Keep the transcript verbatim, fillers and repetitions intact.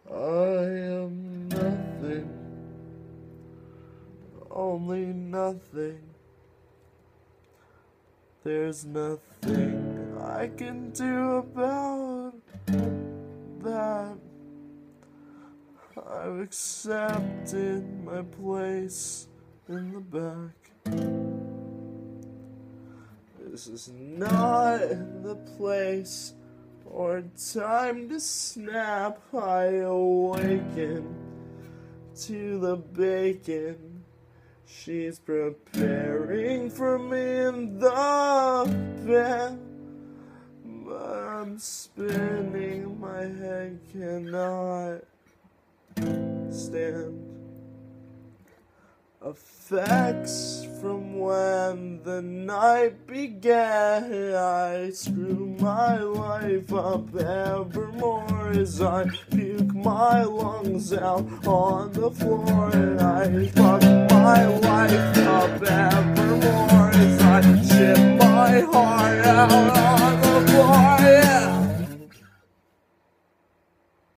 I am nothing, only nothing. There's nothing I can do about that. I've accepted my place in the back. This is not the place or time to snap. I awaken to the bacon she's preparing for me in the bed. But I'm spinning, my head cannot stand. Effects from when the night began. I screw my life up evermore as I puke my lungs out on the floor. And I fuck my life up evermore as I shit my heart out.